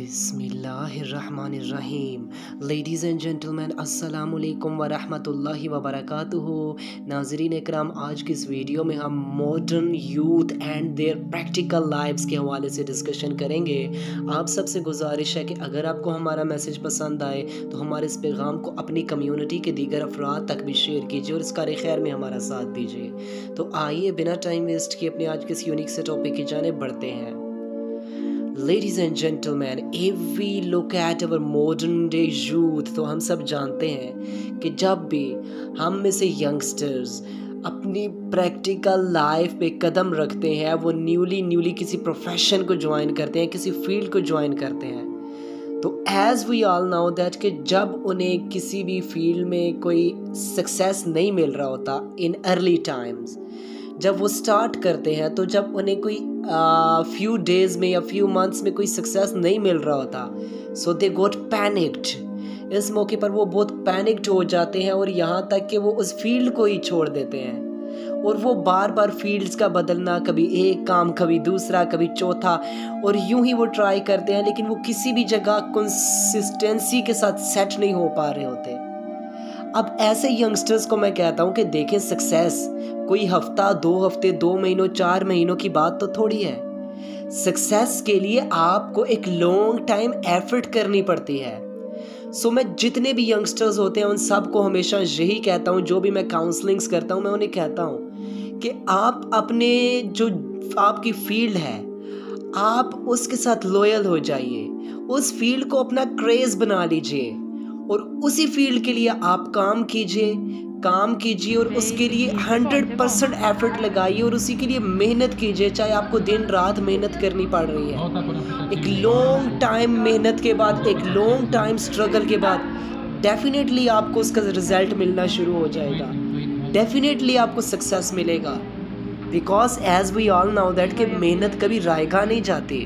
बिस्मिल्लाहिर्रहमानिर्रहीम। Ladies and gentleman, अस्सलामु अलैकुम व रहमतुल्लाहि व बरकातुहू। नाज़रीन इकराम, आज की इस वीडियो में हम modern youth and their practical lives के हवाले से डिस्कशन करेंगे। आप सबसे गुजारिश है कि अगर आपको हमारा मैसेज पसंद आए तो हमारे इस पैगाम को अपनी कम्युनिटी के दीगर अफराद तक भी शेयर कीजिए और इस कार खैर में हमारा साथ दीजिए। तो आइए बिना टाइम वेस्ट किए अपने आज के इस यूनिक से टॉपिक की जाने बढ़ते हैं। Ladies and gentlemen, if we look at our modern day youth, तो हम सब जानते हैं कि जब भी हम में से यंगस्टर्स अपनी प्रैक्टिकल लाइफ पे कदम रखते हैं, वो न्यूली किसी प्रोफेशन को ज्वाइन करते हैं, किसी फील्ड को ज्वाइन करते हैं, तो as we all know that कि जब उन्हें किसी भी फील्ड में कोई सक्सेस नहीं मिल रहा होता इन अर्ली टाइम्स, जब वो स्टार्ट करते हैं, तो जब उन्हें कोई फ्यू डेज़ में या फ्यू मंथ्स में कोई सक्सेस नहीं मिल रहा होता, सो दे गोट पैनिक्ड। इस मौके पर वो बहुत पैनिक्ड हो जाते हैं और यहाँ तक कि वो उस फील्ड को ही छोड़ देते हैं और वो बार बार फील्ड्स का बदलना, कभी एक काम कभी दूसरा कभी चौथा, और यूं ही वो ट्राई करते हैं, लेकिन वो किसी भी जगह कंसिस्टेंसी के साथ सेट नहीं हो पा रहे होते। अब ऐसे यंगस्टर्स को मैं कहता हूँ कि देखें, सक्सेस कोई हफ्ता, 2 हफ्ते, 2 महीनों, 4 महीनों की बात तो थोड़ी है। सक्सेस के लिए आपको एक लॉन्ग टाइम एफर्ट करनी पड़ती है। सो मैं जितने भी यंगस्टर्स होते हैं उन सब को हमेशा यही कहता हूँ, जो भी मैं काउंसलिंग्स करता हूँ, मैं उन्हें कहता हूँ कि आप अपने जो आपकी फील्ड है, आप उसके साथ लॉयल हो जाइए, उस फील्ड को अपना क्रेज बना लीजिए और उसी फील्ड के लिए आप काम कीजिए और उसके लिए 100% एफर्ट लगाइए और उसी के लिए मेहनत कीजिए, चाहे आपको दिन रात मेहनत करनी पड़ रही है। एक लॉन्ग टाइम मेहनत के बाद, एक लॉन्ग टाइम स्ट्रगल के बाद डेफिनेटली आपको उसका रिजल्ट मिलना शुरू हो जाएगा, डेफिनेटली आपको सक्सेस मिलेगा। Because as we all know that कि मेहनत कभी रायगा नहीं जाती।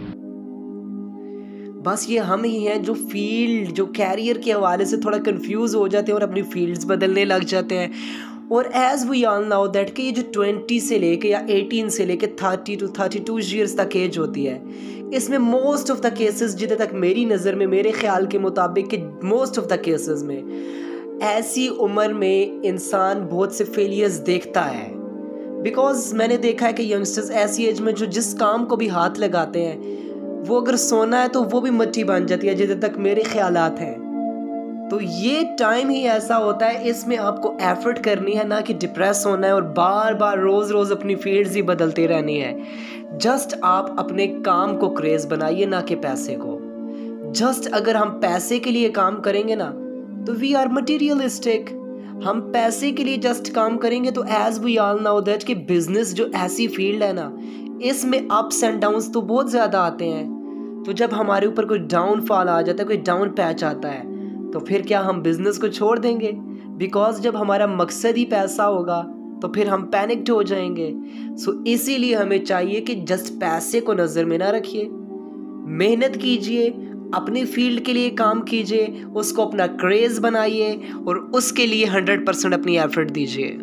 बस ये हम ही हैं जो फील्ड, जो कैरियर के हवाले से थोड़ा कंफ्यूज हो जाते हैं और अपनी फील्ड्स बदलने लग जाते हैं। और as we all know that कि ये जो 20 से लेके या 18 से लेके 30 to 32 ईयर्स तक एज होती है, इसमें मोस्ट ऑफ द केसेस, जितने तक मेरी नज़र में, मेरे ख्याल के मुताबिक कि मोस्ट ऑफ द केसेस में ऐसी उम्र में इंसान बहुत से फेलियर्स देखता है। बिकॉज मैंने देखा है कि यंगस्टर्स ऐसी एज में जो जिस काम को भी हाथ लगाते हैं, वो अगर सोना है तो वो भी मट्टी बन जाती है, जितने तक मेरे ख्यालात हैं। तो ये टाइम ही ऐसा होता है, इसमें आपको एफर्ट करनी है, ना कि डिप्रेस होना है और बार बार रोज़ अपनी फील्ड्स ही बदलते रहनी है। जस्ट आप अपने काम को क्रेज बनाइए, ना कि पैसे को। जस्ट अगर हम पैसे के लिए काम करेंगे ना, तो वी आर मटीरियलिस्टिक। हम पैसे के लिए जस्ट काम करेंगे तो as we all know that कि बिजनेस जो ऐसी फील्ड है ना, इसमें अप्स एंड डाउन्स तो बहुत ज़्यादा आते हैं। तो जब हमारे ऊपर कोई डाउनफॉल आ जाता है, कोई डाउन पैच आता है, तो फिर क्या हम बिज़नेस को छोड़ देंगे? बिकॉज जब हमारा मकसद ही पैसा होगा तो फिर हम पैनिक्ड हो जाएंगे। सो इसीलिए हमें चाहिए कि जस्ट पैसे को नज़र में ना रखिए, मेहनत कीजिए, अपनी फील्ड के लिए काम कीजिए, उसको अपना क्रेज़ बनाइए और उसके लिए 100% अपनी एफर्ट दीजिए।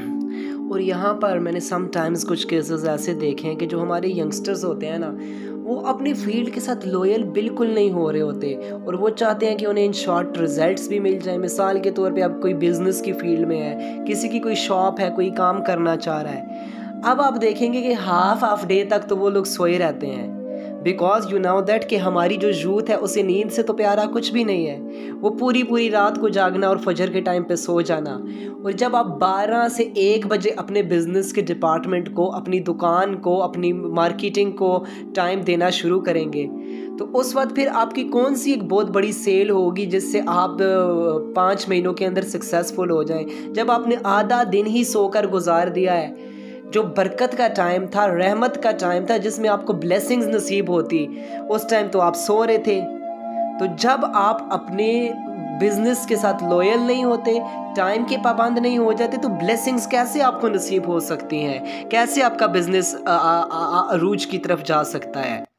और यहाँ पर मैंने समटाइम्स कुछ केसेस ऐसे देखे हैं कि जो हमारे यंगस्टर्स होते हैं ना, वो अपनी फील्ड के साथ लॉयल बिल्कुल नहीं हो रहे होते और वो चाहते हैं कि उन्हें इन शॉर्ट रिजल्ट्स भी मिल जाए। मिसाल के तौर पे अब कोई बिज़नेस की फील्ड में है, किसी की कोई शॉप है, कोई काम करना चाह रहा है, अब आप देखेंगे कि हाफ डे तक तो वो लोग सोए रहते हैं। बिकॉज यू नो दैट कि हमारी जो यूथ है उसे नींद से तो प्यारा कुछ भी नहीं है। वो पूरी रात को जागना और फजर के टाइम पे सो जाना। और जब आप 12 से 1 बजे अपने बिजनेस के डिपार्टमेंट को, अपनी दुकान को, अपनी मार्केटिंग को टाइम देना शुरू करेंगे, तो उस वक्त फिर आपकी कौन सी एक बहुत बड़ी सेल होगी जिससे आप 5 महीनों के अंदर सक्सेसफुल हो जाएं, जब आपने आधा दिन ही सोकर गुजार दिया है। जो बरकत का टाइम था, रहमत का टाइम था, जिसमें आपको ब्लेसिंग्स नसीब होती, उस टाइम तो आप सो रहे थे। तो जब आप अपने बिजनेस के साथ लॉयल नहीं होते, टाइम के पाबंद नहीं हो जाते, तो ब्लेसिंग्स कैसे आपको नसीब हो सकती हैं? कैसे आपका बिजनेस अरूज की तरफ जा सकता है?